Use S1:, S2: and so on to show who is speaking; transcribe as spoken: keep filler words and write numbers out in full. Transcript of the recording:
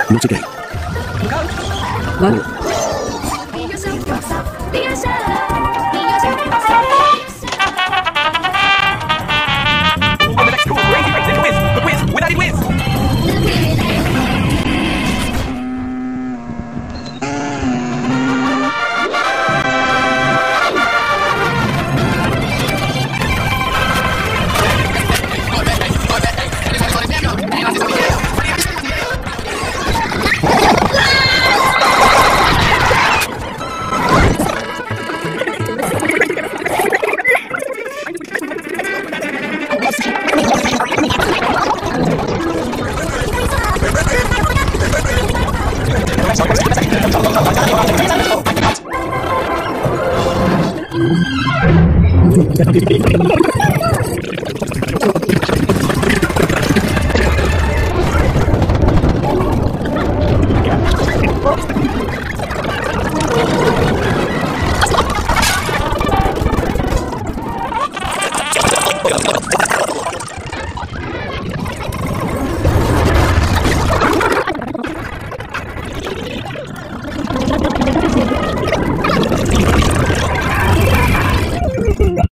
S1: Not again.
S2: What?
S3: Be yourself, be yourself, be yourself, be yourself.
S4: On the next cool crazy race, the quiz, the quiz, without it whiz.
S1: Go, go, go.